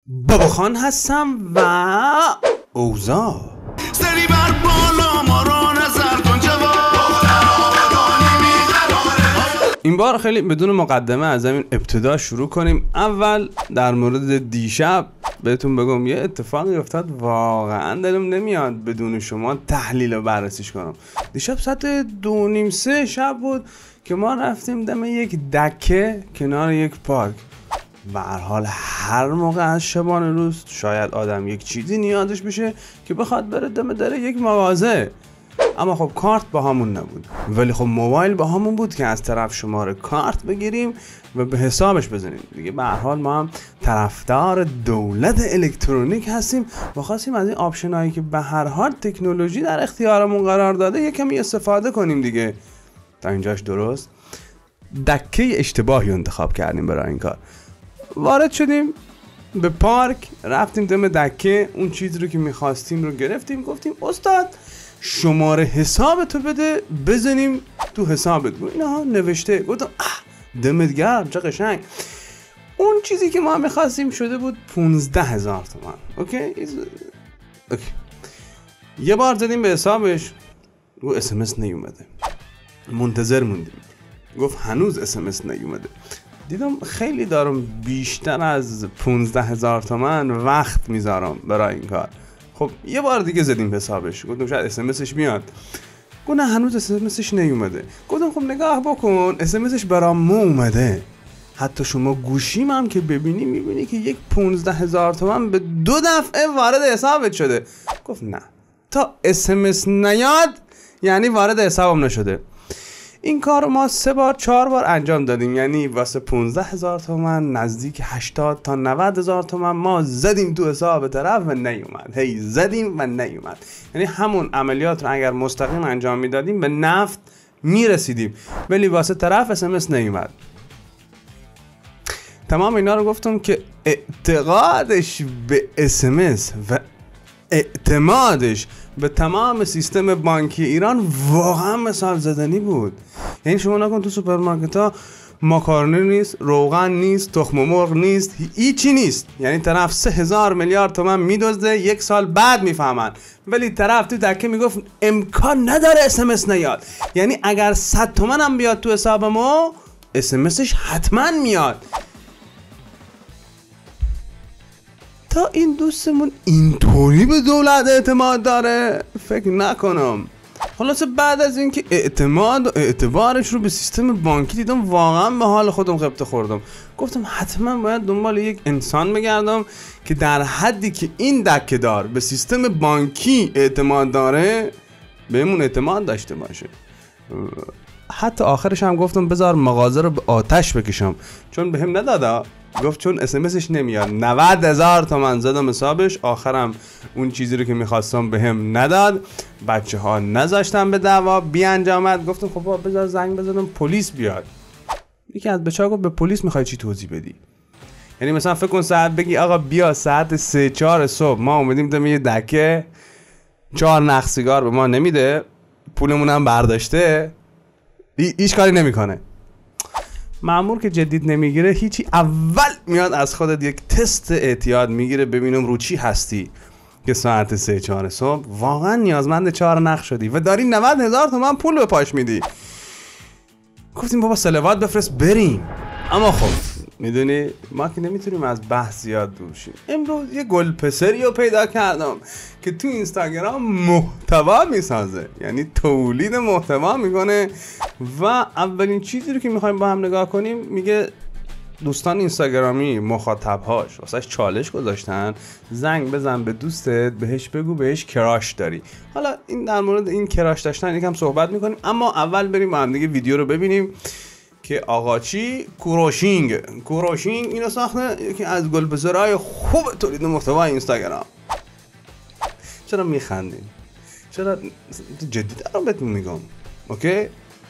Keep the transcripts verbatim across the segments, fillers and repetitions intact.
بابا خان هستم و اوضاع سری بر بالا ما رو نظر کن این بار خیلی بدون مقدمه از همین ابتدا شروع کنیم. اول در مورد دیشب بهتون بگم یه اتفاقی افتاد واقعا دلم نمیاد بدون شما تحلیل و بررسیش کنم. دیشب ساعت دو نیم سه شب بود که ما رفتیم دم یک دکه کنار یک پارک. به هر حال هر موقع از شبانه روز شاید آدم یک چیزی نیازش بشه که بخواد بره دم دره یک مغازه، اما خب کارت با همون نبود، ولی خب موبایل با همون بود که از طرف شماره کارت بگیریم و به حسابش بزنیم دیگه. به هر حال ما هم طرفدار دولت الکترونیک هستیم و خواستیم از این آپشنایی که به هر حال تکنولوژی در اختیارمون قرار داده یک کمی استفاده کنیم دیگه. تا اینجاش درست؟ دکه اشتباهی انتخاب کردیم برای این کار. وارد شدیم به پارک، رفتیم دم دکه، اون چیزی رو که میخواستیم رو گرفتیم، گفتیم استاد شماره حسابتو بده بزنیم تو حسابت. اینا نوشته. گفتم اه دمت گرم چه قشنگ. اون چیزی که ما میخواستیم شده بود پونزده هزار تومان. اوکی اوکی یه بار زدیم به حسابش، گفت اس ام اس نیومده. منتظر موندیم، گفت هنوز اس ام اس نیومده. دیدم خیلی دارم بیشتر از پونزده هزار تومان وقت میذارم برای این کار. خب یه بار دیگه زدیم حسابش، گفتم شاید اس ام اسش میاد. گفت نه هنوز اس ام اسش نیومده. گفتم خب نگاه بکن اس ام اسش برام اومده. حتی شما گوشیم هم که ببینی میبینی که یک پونزده هزار تومان به دو دفعه وارد حسابت شده. گفت نه تا اس ام اس نیاد یعنی وارد حسابم نشده. این کار ما سه بار چهار بار انجام دادیم، یعنی واسه پونزده هزار تومان نزدیک هشتاد تا نود هزار تومان ما زدیم تو حساب طرف و نیومد. هی زدیم و نیومد. یعنی همون عملیات رو اگر مستقیم انجام میدادیم به نفت میرسیدیم، ولی واسه طرف اس ام اس نیومد. تمام اینا رو گفتم که اعتقادش به اس ام اس و اعتمادش به تمام سیستم بانکی ایران واقعا مثال زدنی بود. یعنی شما نکن تو سوپرمارکت ها ماکارونی نیست، روغن نیست، تخم مرغ نیست، هیچی نیست. یعنی طرف سه هزار میلیارد تومان میدزده، یک سال بعد میفهمن، ولی طرف تو دکه میگفت امکان نداره اس ام اس نیاد. یعنی اگر صد تومان هم بیاد تو حساب ما اس ام اسش حتما میاد. تا این دوستمون اینطوری به دولت اعتماد داره فکر نکنم. خلاصه بعد از اینکه اعتماد و اعتبارش رو به سیستم بانکی دیدم واقعا به حال خودم خبته خوردم. گفتم حتما باید دنبال یک انسان بگردم که در حدی که این دکه دار به سیستم بانکی اعتماد داره بهمون اعتماد داشته باشه. حتی آخرش هم گفتم بذار مغازه رو به آتش بکشم، چون بهم ندادا. گفت چون اس ام اسش نمیاد. نود هزار تومان زدم حسابش. آخرم اون چیزی رو که میخواستم بهم نداد. بچه ها نذاشتن به دعوا بیانجامد. گفتم خب بذار زنگ بزنم پلیس بیاد. یکی از بچه‌ها گفت به پلیس میخوای چی توضیح بدی؟ یعنی مثلا فکر کن ساعت بگی آقا بیا ساعت سه چهار صبح ما اومدیم دم یه دکه، چهار نخ سیگار به ما نمیده، پولمون هم برداشته، هیچ کاری نمیکنه. مأمور که جدید نمیگیره هیچی، اول میاد از خودت یک تست اعتیاد میگیره ببینم رو چی هستی که ساعت سه چهار صبح واقعا نیازمند چهار نخ شدی و داری نود هزار تومان پول به پاش میدی. گفتیم بابا صلوات بفرست بریم. اما خب میدونی ما که نمیتونیم از بحث زیاد دور شیم. امروز یه گل پسری رو پیدا کردم که تو اینستاگرام محتوا میسازه، یعنی تولید محتوا میکنه و اولین چیزی رو که میخوایم با هم نگاه کنیم میگه دوستان اینستاگرامی مخاطبهاش واسش چالش گذاشتن زنگ بزن به دوستت بهش بگو بهش کراش داری. حالا این در مورد این کراش داشتن یکم صحبت میکنیم، اما اول بریم با هم دیگه ویدیو رو ببینیم که آقاچی کوروشینگ کوروشینگ اینو ساخته، یکی از گلبزرهای خوب تولید محتوا اینستاگرام. چرا میخندین؟ چرا جدی دارم بهتون میگم؟ اوکی؟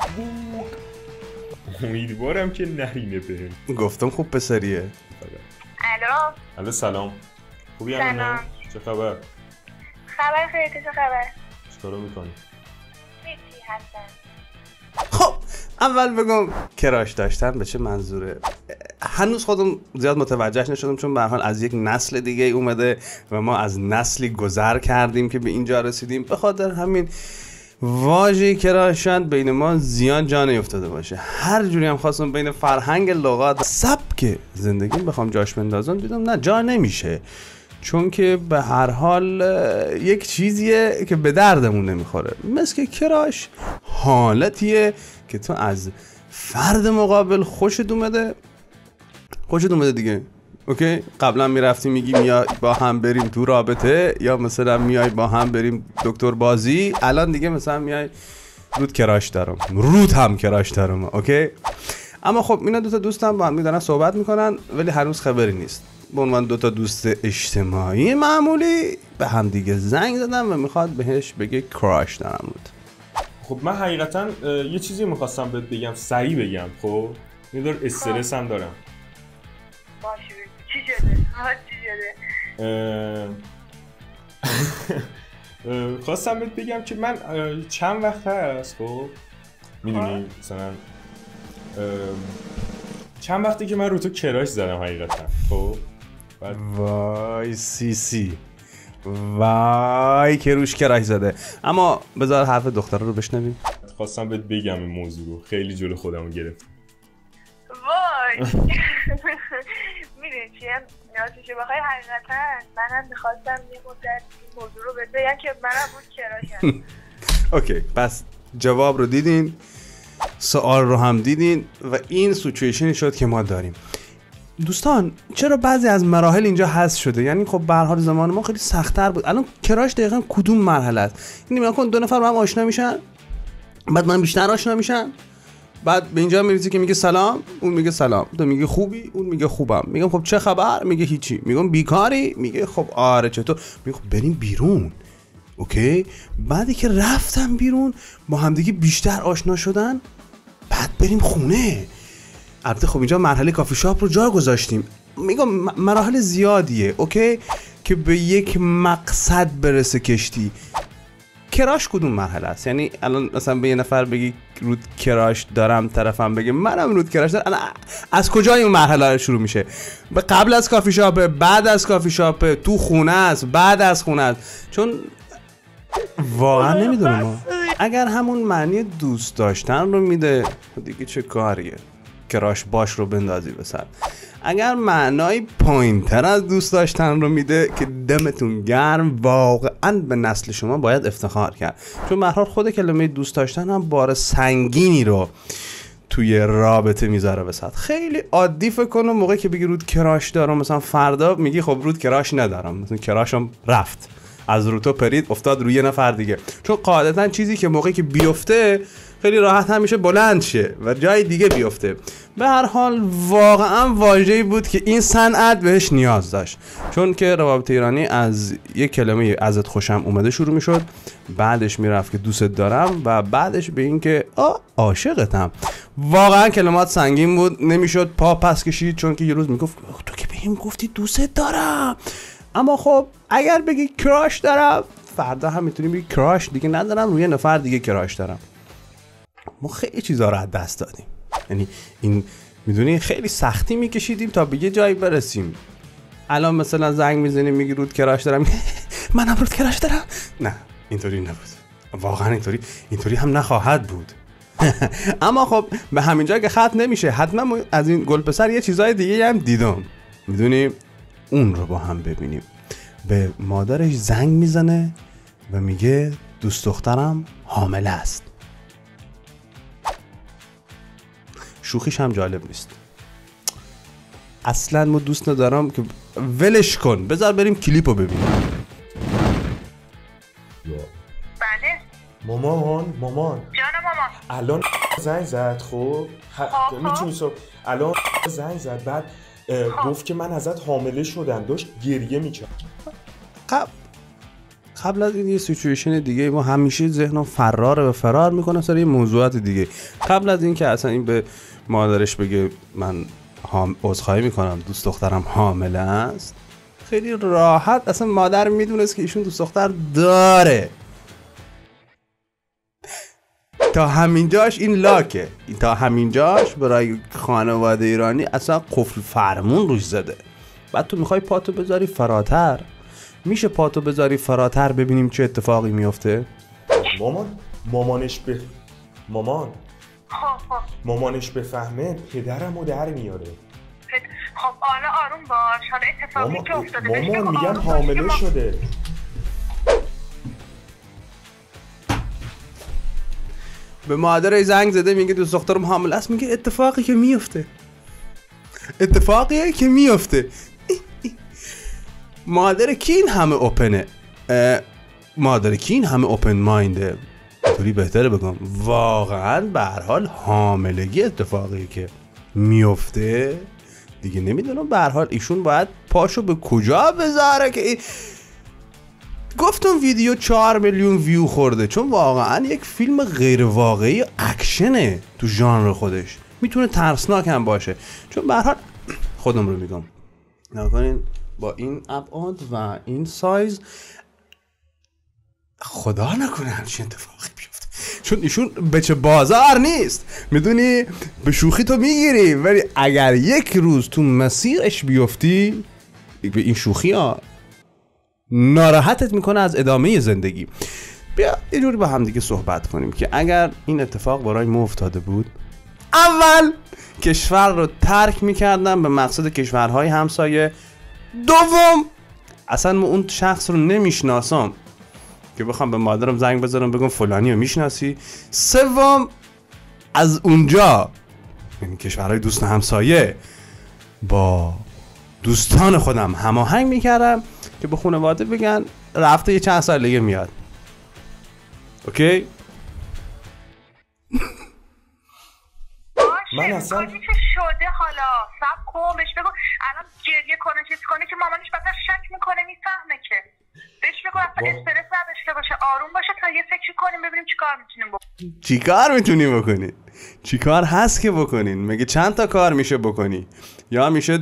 امیدوارم که نرینه بهم. گفتم خوب پسریه. الو. الو سلام. خوبی سلام. همه؟ چه خبر؟ خبر خیلی چه خبر؟ چیکارو میکنی؟ هیچی هستن. خب اول بگم کراش داشتن به چه منظوره. هنوز خودم زیاد متوجهش نشدم، چون به هر حال از یک نسل دیگه اومده و ما از نسلی گذر کردیم که به اینجا رسیدیم. به خاطر همین واژه‌ای که شاید بین ما زیاد جا نیفتاده باشه. هر جوری هم خواستم بین فرهنگ، لغات، سبک زندگی بخوام جاش بندازم، دیدم نه، جا نمیشه، چون که به هر حال یک چیزیه که به دردمون نمیخوره. مثل که کراش حالتیه که تو از فرد مقابل خوشت اومده خوشت اومده دیگه، اوکی؟ قبلا میرفتی میگی میای با هم بریم تو رابطه، یا مثلا میای با هم بریم دکتر بازی، الان دیگه مثلا میای رود کراش دارم، رود هم کراش دارم، اوکی؟ اما خب اینا دوتا دوستم با هم دارن صحبت میکنن، ولی هنوز خبری نیست. به عنوان دوتا دوست اجتماعی معمولی به هم دیگه زنگ زدن و میخواد بهش بگه کراش دارم رود. خب من حقیقتا یه چیزی میخواستم بهت بگم، سریع بگم. خب یه دور استرس هم دارم. باشه چی شده؟ ها چی شده؟ خواستم بهت بگم که من چند وقت هست، خب میدونی مثلا چند وقتی که من رو تو کراش زدم حقیقتا. خب بعد وای سی سی وای که روش کراش زده. اما بذار حرف دختره رو بشنویم. خواستم بهت بگم این موضوع رو، خیلی جلو خودم رو گرفت. وای میدونی چیه؟ نازیشه بخوای حقیقتا منم میخواستم یه مدت این موضوع رو بهت بگم که منم بود کراشم. اوکی، پس جواب رو دیدین، سوال رو هم دیدین و این سیچویشنی شد که ما داریم. دوستان چرا بعضی از مراحل اینجا حذف شده؟ یعنی خب به هر حال زمان ما خیلی سخت‌تر بود. الان کراش دقیقاً کدوم مرحله است؟ یعنی نگاه کن، دو نفر با هم آشنا میشن، بعد من بیشتر آشنا میشن، بعد به اینجا میرسی که میگه سلام، اون میگه سلام، تو میگه خوبی، اون میگه خوبم، میگم خب چه خبر، میگه هیچی، میگم بیکاری، میگه خب آره چطور، میگه خب بریم بیرون، اوکی؟ بعدی که رفتم بیرون با همدیگه بیشتر آشنا شدن، بعد بریم خونه. البته خب اینجا مرحله کافی شاپ رو جا گذاشتیم، میگم مراحل زیادیه، اوکی، که به یک مقصد برسه کشتی. کراش کدوم مرحله است؟ یعنی الان مثلا به یه نفر بگی رود کراش دارم، طرفم بگه منم رود کراش دارم، از کجای اون مرحله شروع میشه؟ به قبل از کافی شاپ، بعد از کافی شاپ، تو خونه است، بعد از خونه است؟ چون واقعا نمیدونم اگر همون معنی دوست داشتن رو میده دیگه چه کاریه کراش باش رو بندازی بسر. اگر معنای پایین‌تر از دوست داشتن رو میده که دمتون گرم، واقعا به نسل شما باید افتخار کرد، چون به هر حال خود کلمه دوست داشتن هم بار سنگینی رو توی رابطه میذاره وسط. خیلی عادی فکر کنم موقعی که بگی رود کراش دارم، مثلا فردا میگی خب رود کراش ندارم، مثلا کراشم رفت از رو تو پرید افتاد روی یه نفر دیگه، چون قاعدتا چیزی که موقعی که بیفته خیلی راحت همیشه بلند شه و جای دیگه بیفته. به هر حال واقعا واژه‌ای بود که این صنعت بهش نیاز داشت، چون که روابط ایرانی از یک کلمه ازت خوشم اومده شروع میشد، بعدش میرفت که دوست دارم و بعدش به این که آ عاشقتم. واقعا کلمات سنگین بود، نمیشد پا پس کشید، چون که یه روز میگفت تو که بهم گفتی دوست دارم. اما خب اگر بگی کراش دارم، فردا هم میتونی بگی کراش دیگه ندارم، روی نفر دیگه کراش دارم. ما خیلی چیزا رو از دست دادیم، یعنی این میدونی خیلی سختی میکشیدیم تا به یه جایی برسیم. الان مثلا زنگ میزنیم میگی رود کراش دارم، منم رود کراش دارم. نه اینطوری نبود، واقعا اینطوری اینطوری هم نخواهد بود. اما خب به همین جا که ختم نمیشه، حتما از این گل پسر یه چیزای دیگه هم دیدم، میدونی اون رو با هم ببینیم. به مادرش زنگ میزنه و میگه دوست دخترم حامله است. شوخیش هم جالب نیست اصلا. ما دوست ندارم که ولش کن، بذار بریم کلیپو ببینیم. بله مامان مامان جان مامان الان زنگ زد. خب میتونی صبح الان زنگ زد، بعد گفت که من ازت حامله شدم، داشت گریه میکرد. قبل قبل از این یه سیچویشن دیگه ما همیشه ذهنم فرار و فرار میکنه سر یه موضوعات دیگه. قبل از این که اصلا این به مادرش بگه من هم عذرخواهی میکنم دوست دخترم حامله است، خیلی راحت اصلا مادر میدونست که ایشون دوست دختر داره. تا همینجاش این لاکه، تا همینجاش برای خانواده ایرانی اصلا قفل فرمون روش زده. بعد تو میخوای پاتو بذاری فراتر. میشه پاتو بذاری فراتر ببینیم چه اتفاقی میفته؟ مامان مامانش به مامان خب خب مامانش بفهمه پدرمو در میاره. خب حالا آروم باش. حالا اتفاقی مامان, که افتاده بهش بگو مامان میگم آروم باش که حامله ما- شده. به مادر زنگ زده میگه دوست دخترم حامله است. میگه اتفاقی که میفته، اتفاقیه که میفته. مادر کی این همه اوپنه؟ مادر کی این همه اوپن ماینده؟ طوری بهتره بگم واقعا به هر حال حاملگی اتفاقی که میفته دیگه. نمیدونم به هر حال ایشون باید پاشو به کجا بذاره که ای... گفتم ویدیو چهار میلیون ویو خورده چون واقعا یک فیلم غیر واقعی اکشنه تو ژانر خودش. میتونه ترسناک هم باشه چون به هر حال خودم رو میگم نکنین با این ابعاد و این سایز خدا نکنه همچین اتفاقی بیفته چون ایشون بچه بازار نیست. میدونی به شوخی تو میگیری ولی اگر یک روز تو مسیرش بیفتی به این شوخی ها ناراحتت میکنه از ادامه زندگی. بیا یه جوری با هم دیگه صحبت کنیم که اگر این اتفاق برای ما افتاده بود اول کشور رو ترک میکردم به مقصد کشورهای همسایه. دوم اصلا من اون شخص رو نمیشناسم که بخوام به مادرم زنگ بزنم بگم فلانی رو میشناسی. سوم از اونجا یعنی کشورهای دوست همسایه با دوستان خودم هماهنگ میکردم که به خانواده بگن رفته یه چند سال دیگه میاد. اوکی؟ من اصلا کاری که شده حالا سب کن بهش بگو الان گریه کنه چیز کنه که مامانش بعدا شک میکنه میفهمه که بهش بگو اصلا استرس نداشته باشه آروم باشه تا یه فکری کنیم ببینیم چیکار میتونیم بکنیم. چیکار میتونی بکنی؟ چیکار هست که بکنین؟ مگه چند تا کار میشه بکنی؟ یا میشه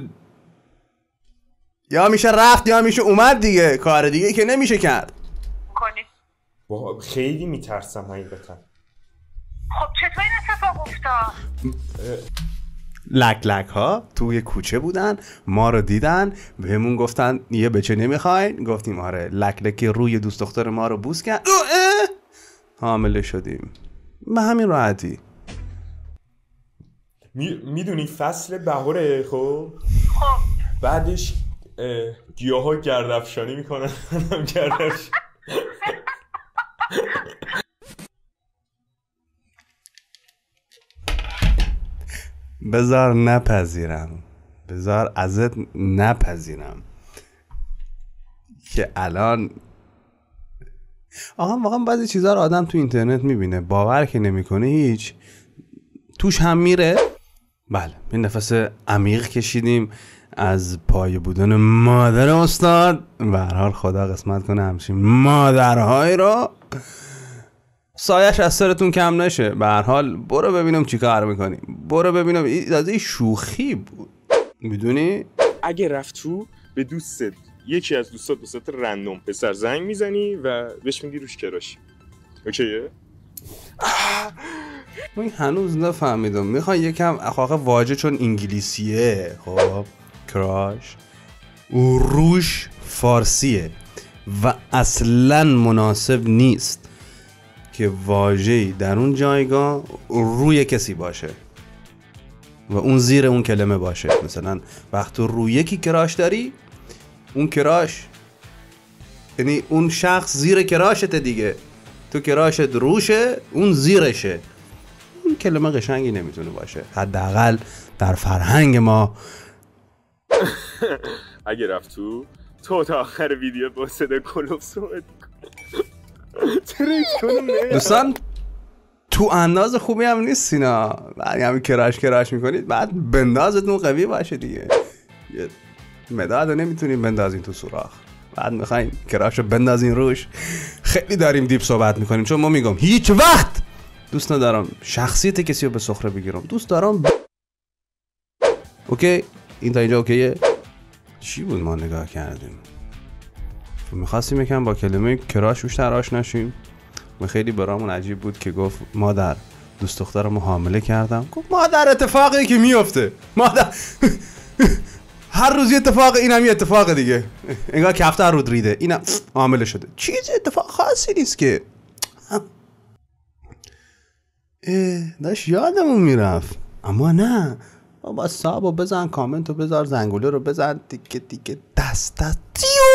یا میشه رفت یا میشه اومد دیگه. کار دیگه که نمیشه کرد. کنیم. با- خیلی میترسم حقیقتا. خب چطور این اتفاق افتاد؟ لک لک ها توی کوچه بودن ما رو دیدن بهمون گفتن یه بچه نمیخواین؟ گفتیم آره. لک لک روی دوست دختر ما رو بوس کرد حامله شدیم به همین راحتی. می... میدونی فصل بهاره خب خب بعدش گیاه ها گردافشانی میکنن. گردش بذار نپذیرم بذار ازت نپذیرم که الان آقا واقعا بعضی چیزها رو آدم تو اینترنت میبینه باور که نمیکنه هیچ توش هم میره. بله یه نفس عمیق کشیدیم از پایه بودن مادر استاد. به هر حال خدا قسمت کنه همچین مادرهای رو سایش از سرتون کم نشه. به هر حال برو ببینم چی کار میکنی. برو ببینم این این شوخی بود میدونی. اگه رفت تو به دوستت یکی از دوستات به صورت رندوم پسر زنگ میزنی و بهش میگی روش کراش. اوکیه؟ من هنوز نفهمیدم میخوای یکم اخلاق واژه چون انگلیسیه خب کراش روش فارسیه و اصلا مناسب نیست که واژه‌ای در اون جایگاه روی کسی باشه و اون زیر اون کلمه باشه. مثلا وقتی روی یکی کراش داری اون کراش یعنی اون شخص زیر کراشته دیگه. تو کراشت روشه اون زیرشه. اون کلمه قشنگی نمیتونه باشه حداقل در فرهنگ ما. اگه رفت تو تو تا آخر ویدیو با صدای کلوب صحبت کنم. دوستان تو انداز خوبی هم نیستین ها. بعد همین کراش کراش میکنید بعد بندازتون قوی باشه دیگه. یه مداد نمیتونین بندازین تو سوراخ بعد میخواین کراشو بندازین روش. خیلی داریم دیپ صحبت میکنیم چون ما میگم هیچ وقت دوست ندارم شخصیت کسی رو به سخره بگیرم. دوست دارم ب... اوکی این تا اینجا اوکیه. چی بود ما نگاه کردیم میخواستیم یکم با کلمه کراش بیشتر آشنا شیم. و خیلی برامون عجیب بود که گفت مادر دوست دخترمو حامله کردم. گفت مادر اتفاقی که میفته مادر هر روز یه اتفاق، اینم یه اتفاق دیگه، انگار که هفته رود ریده اینم حامله شده، چیز اتفاق خاصی نیست که. داشت یادمون میرفت اما نه بابا، سابو بزن، کامنتو بذار، زنگوله رو بزن، تیکه تیکه دست دست تیو